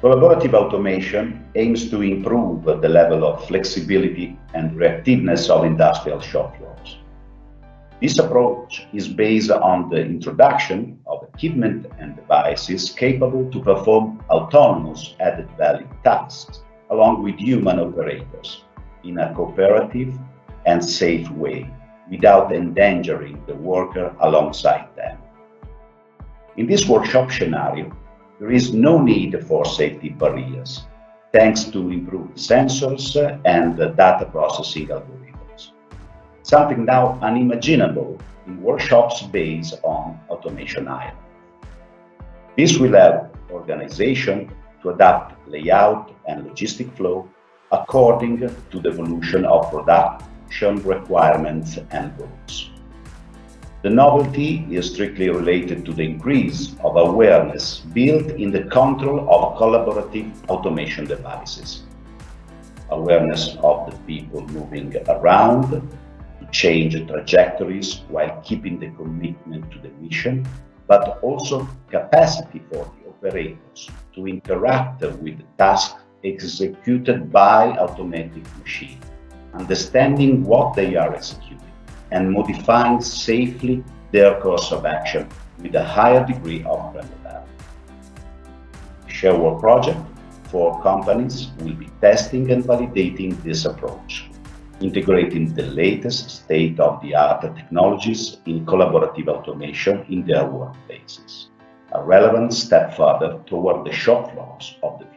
Collaborative automation aims to improve the level of flexibility and reactiveness of industrial shop floors. This approach is based on the introduction of equipment and devices capable to perform autonomous added value tasks along with human operators in a cooperative and safe way without endangering the worker alongside them. In this workshop scenario, there is no need for safety barriers, thanks to improved sensors and data processing algorithms. Something now unimaginable in workshops based on automation island. This will help organization to adapt layout and logistic flow according to the evolution of production requirements and goals. The novelty is strictly related to the increase of awareness built in the control of collaborative automation devices. Awareness of the people moving around to change trajectories while keeping the commitment to the mission, but also capacity for the operators to interact with the tasks executed by automatic machine, understanding what they are executing and modifying safely their course of action with a higher degree of granularity. The ShareWork project for companies will be testing and validating this approach, integrating the latest state-of-the-art technologies in collaborative automation in their workplaces, a relevant step further toward the shop floors of the future.